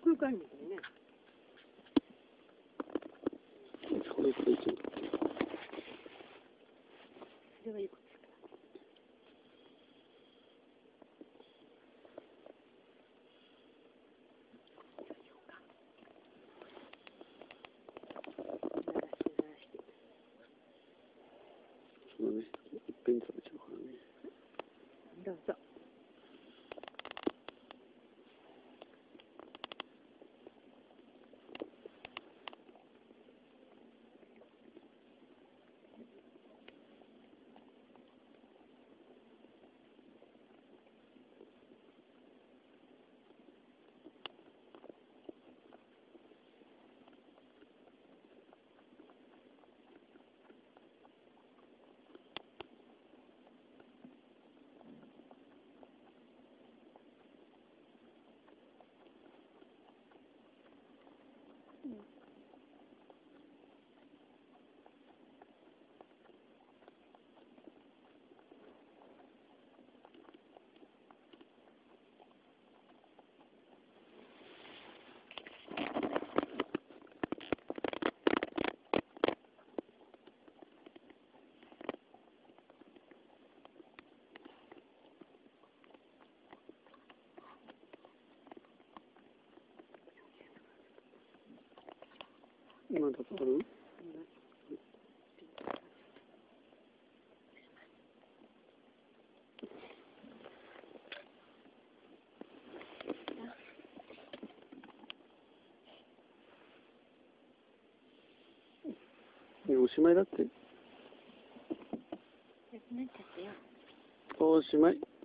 空間にね。 これ一応。 それはいいことですから。 そうね、いっぺんに食べちゃうからね。 どうぞ。 まだある？おしまいだって。 なっちゃったよ。 おしまい。